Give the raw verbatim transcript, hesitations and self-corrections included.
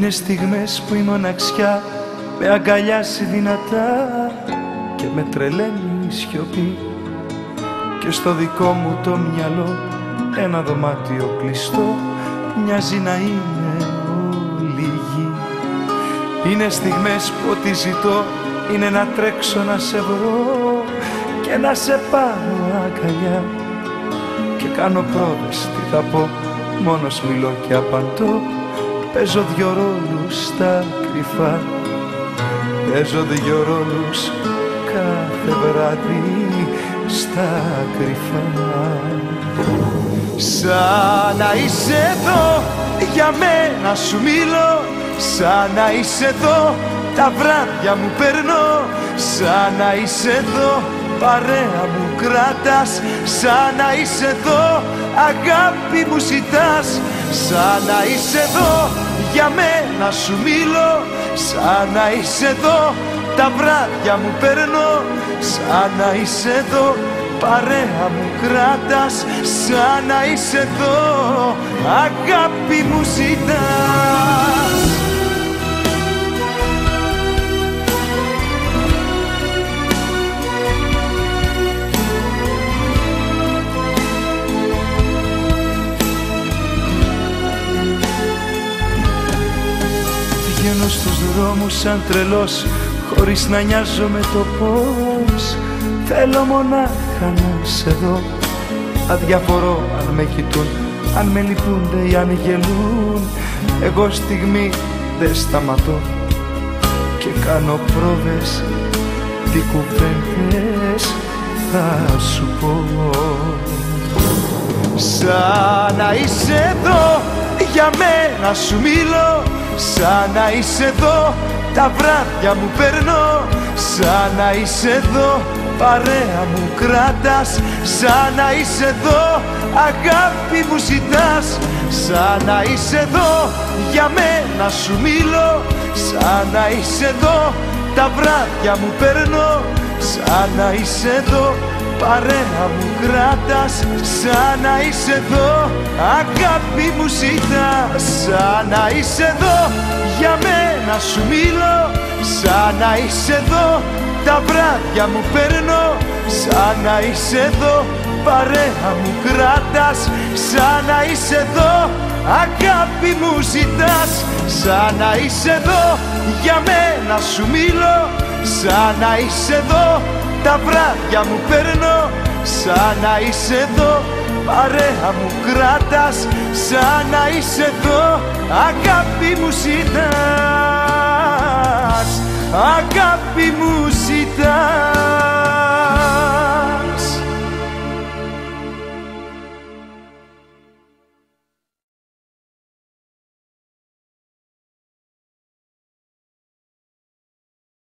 Είναι στιγμές που η μοναξιά με αγκαλιάζει δυνατά και με τρελαίνει η σιωπή, και στο δικό μου το μυαλό ένα δωμάτιο κλειστό μοιάζει να είναι όλη η γη. Είναι στιγμές που ό,τι ζητώ είναι να τρέξω να σε βρω και να σε πάρω αγκαλιά, και κάνω πρόβες, τι θα πω, μόνος μιλώ και απαντώ. Παίζω δυο ρόλους στα κρυφά, παίζω δυο ρόλους κάθε βράδυ στα κρυφά. Σαν να είσαι εδώ για μένα σου μιλώ, σαν να είσαι εδώ τα βράδια μου περνώ, σαν να είσαι εδώ παρέα μου κράτας, σαν να είσαι εδώ αγάπη μου ζητάς, σαν να είσαι εδώ για μένα σου μιλώ, σαν να είσαι εδώ τα βράδια μου περνώ, σαν να είσαι εδώ παρέα μου κράτας, σαν να είσαι εδώ αγάπη μου ζητάς. Βγαίνω στους δρόμους σαν τρελός, χωρίς να νοιάζομαι το πώς. Θέλω μονάχα να σε δω, αδιαφορώ αν με κοιτούν, αν με λυπούνται ή αν γελούν. Εγώ στιγμή δεν σταματώ και κάνω πρόβες, τι κουβέντες θα σου πω. Σαν να είσαι εδώ για μένα σου μιλώ, σαν να είσαι εδώ τα βράδια μου περνώ, σαν να είσαι εδώ παρέα μου κράτας, σαν να είσαι εδώ αγάπη μου ζητάς, σαν να είσαι εδώ για μένα σου μιλώ, σαν να είσαι εδώ τα βράδια μου περνώ, σαν να είσαι εδώ παρέα μου κράτας, σαν να είσαι εδώ αγάπη μου ζητάς, σαν να είσαι εδώ για μένα σου μιλώ, σαν να είσαι εδώ τα βράδια μου περνώ, σαν να είσαι εδώ παρέα μου κράτας, σαν να είσαι εδώ αγάπη μου ζητάς, σαν να είσαι εδώ για μένα σου μιλώ, σαν να είσαι εδώ τα βράδια μου περνώ, σαν να είσαι εδώ παρέα μου κράτας, σαν να είσαι εδώ αγάπη μου ζητάς, αγάπη μου ζητάς.